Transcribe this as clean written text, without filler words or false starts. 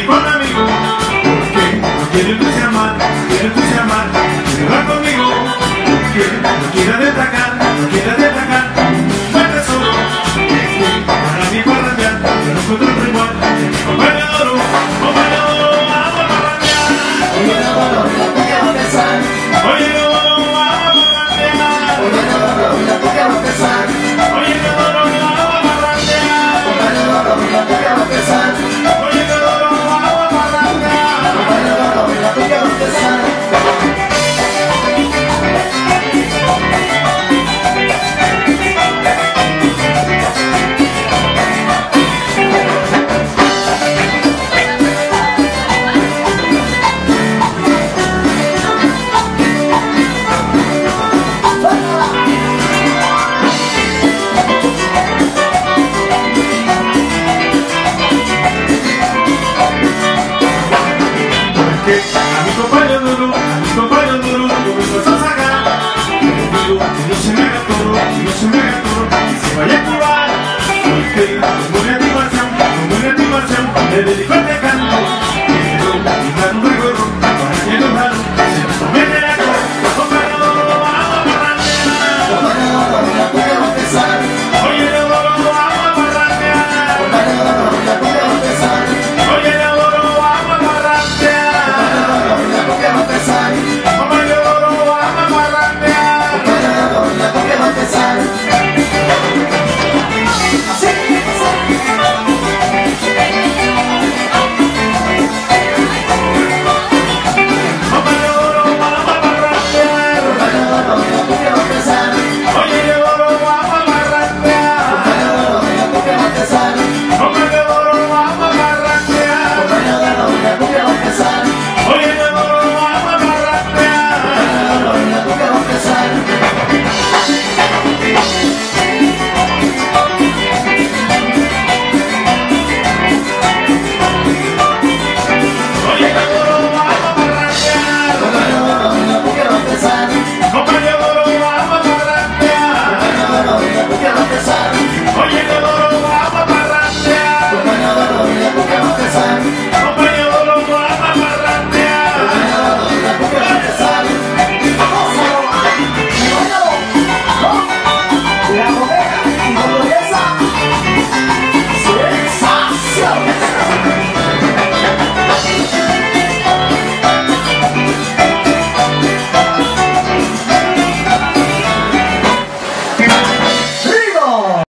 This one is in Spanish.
dedico a un amigo, porque no quiere entusiasmar, quiere entusiasmar, quiere hablar conmigo, porque no quiere destacar, no quiere destacar. Buen tesoro, que para mí para cambiar, yo no encuentro otro igual, compañero d'oro, vamos a parrandear. Oye, no, la tuya va a empezar. Oye, no, vamos a parrandear. Oye, no, la tuya va a empezar. Oye, no, vamos a parrandear. Oye, no, la tuya va a empezar. Oye, no, vamos a parrandear. Oye, no, la tuya va a empezar. Que a mi compañero duro, yo me suelto a sacar. Le digo que no se me haga toro, que no se me haga toro, que se vaya a activar. Porque como una activación, le dedico